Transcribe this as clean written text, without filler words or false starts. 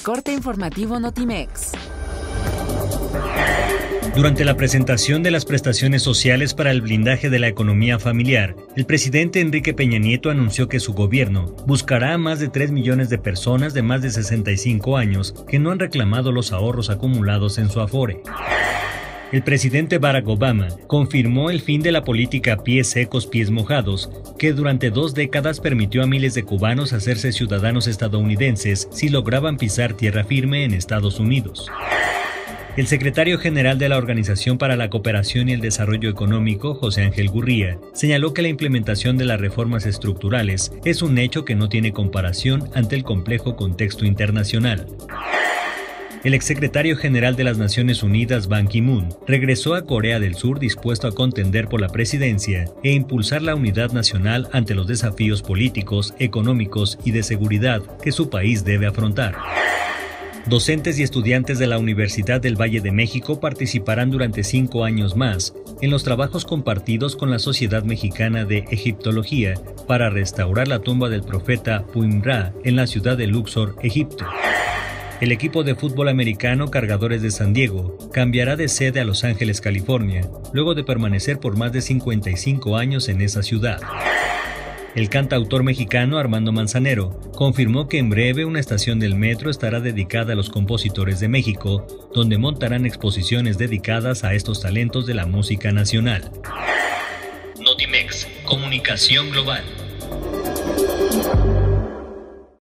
corte informativo Notimex. Durante la presentación de las prestaciones sociales para el blindaje de la economía familiar, el presidente Enrique Peña Nieto anunció que su gobierno buscará a más de 3 millones de personas de más de 65 años que no han reclamado los ahorros acumulados en su Afore. El presidente Barack Obama confirmó el fin de la política pies secos, pies mojados, que durante 2 décadas permitió a miles de cubanos hacerse ciudadanos estadounidenses si lograban pisar tierra firme en Estados Unidos. El secretario general de la Organización para la Cooperación y el Desarrollo Económico, José Ángel Gurría, señaló que la implementación de las reformas estructurales es un hecho que no tiene comparación ante el complejo contexto internacional. El exsecretario general de las Naciones Unidas, Ban Ki-moon, regresó a Corea del Sur dispuesto a contender por la presidencia e impulsar la unidad nacional ante los desafíos políticos, económicos y de seguridad que su país debe afrontar. Docentes y estudiantes de la Universidad del Valle de México participarán durante 5 años más en los trabajos compartidos con la Sociedad Mexicana de Egiptología para restaurar la tumba del profeta Puim-Ra en la ciudad de Luxor, Egipto. El equipo de fútbol americano Cargadores de San Diego cambiará de sede a Los Ángeles, California, luego de permanecer por más de 55 años en esa ciudad. El cantautor mexicano Armando Manzanero confirmó que en breve una estación del metro estará dedicada a los compositores de México, donde montarán exposiciones dedicadas a estos talentos de la música nacional. Notimex, Comunicación Global.